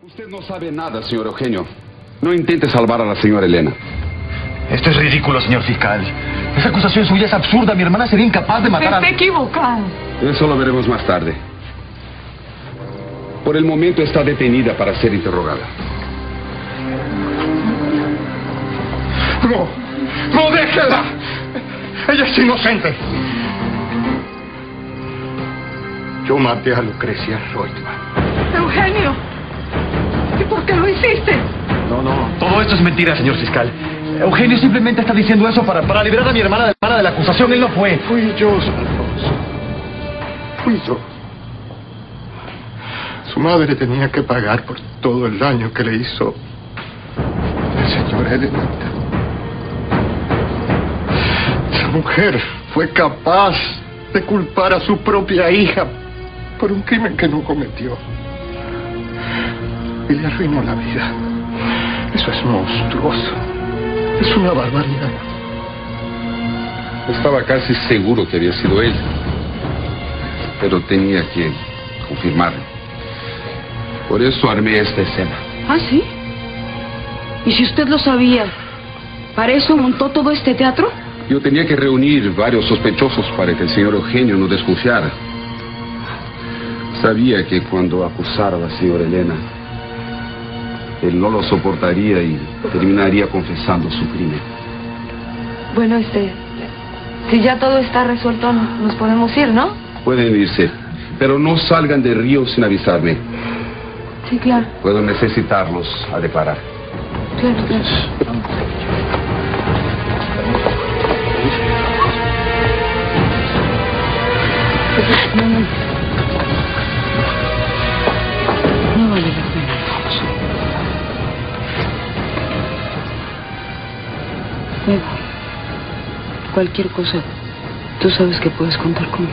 Usted no sabe nada, señor Eugenio. No intente salvar a la señora Elena. Esto es ridículo, señor fiscal. Esa acusación suya es absurda. Mi hermana sería incapaz de matar a... Está equivocado. Eso lo veremos más tarde. Por el momento está detenida para ser interrogada. ¡No! ¡No, déjela! Ella es inocente. Yo maté a Lucrecia Reutemann. Eugenio, ¿y por qué lo hiciste? No. Todo esto es mentira, señor fiscal. Eugenio simplemente está diciendo eso para liberar a mi hermana de la acusación. Él no fue. Fui yo, Santos. Fui yo. Su madre tenía que pagar por todo el daño que le hizo la señora Elena. Esa mujer fue capaz de culpar a su propia hija por un crimen que no cometió. Y le arruinó la vida. Eso es monstruoso. Es una barbaridad. Estaba casi seguro que había sido él. Pero tenía que confirmarlo. Por eso armé esta escena. ¿Ah, sí? ¿Y si usted lo sabía, para eso montó todo este teatro? Yo tenía que reunir varios sospechosos para que el señor Eugenio no desconfiara. Sabía que cuando acusara a la señora Elena, él no lo soportaría y terminaría confesando su crimen. Bueno, si ya todo está resuelto, nos podemos ir, ¿no? Pueden irse, pero no salgan del río sin avisarme. Sí, claro. Puedo necesitarlos a declarar. Claro. No vale la pena, Alfonso. Me voy. Cualquier cosa, tú sabes que puedes contar conmigo.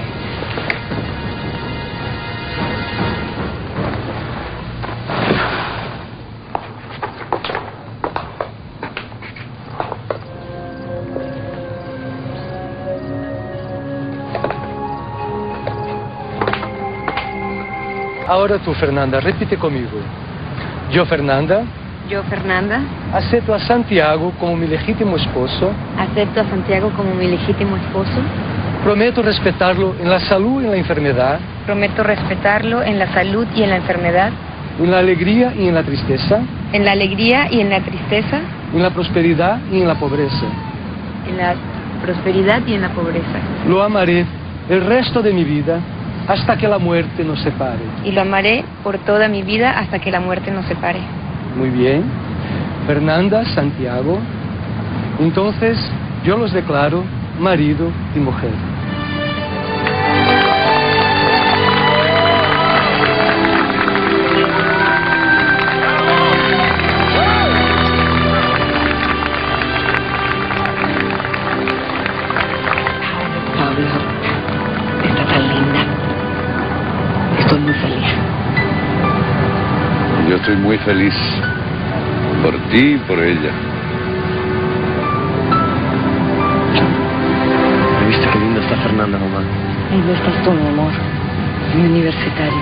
Ahora tú, Fernanda, repite conmigo. Yo, Fernanda, acepto a Santiago como mi legítimo esposo. Acepto a Santiago como mi legítimo esposo. Prometo respetarlo en la salud y en la enfermedad. Prometo respetarlo en la salud y en la enfermedad. En la alegría y en la tristeza. En la alegría y en la tristeza. En la prosperidad y en la pobreza. En la prosperidad y en la pobreza. Lo amaré el resto de mi vida hasta que la muerte nos separe. Y lo amaré por toda mi vida hasta que la muerte nos separe. Muy bien. Fernanda, Santiago. Entonces, yo los declaro marido y mujer. Pablo, está tan linda. Estoy muy feliz. Yo estoy muy feliz por ti y por ella. ¿Viste qué linda está Fernanda, mamá? Ahí no estás tú, mi amor. Mi universitario.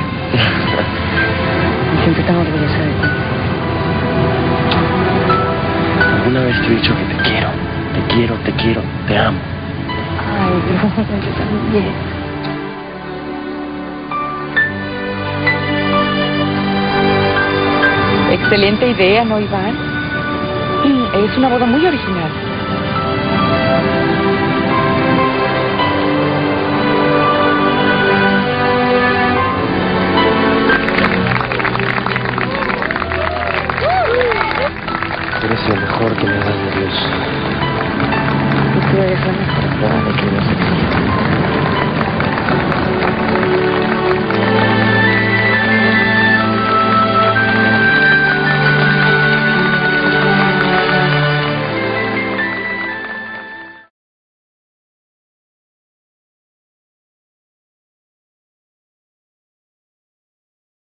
Me siento tan orgullosa de ti. Alguna vez te he dicho que te quiero, te amo. Ay, no, yo también. Excelente idea, ¿no, Iván? Es una boda muy original. Eres lo mejor que me ha dado Dios. Y tú eres la mejor prueba de que Dios existe.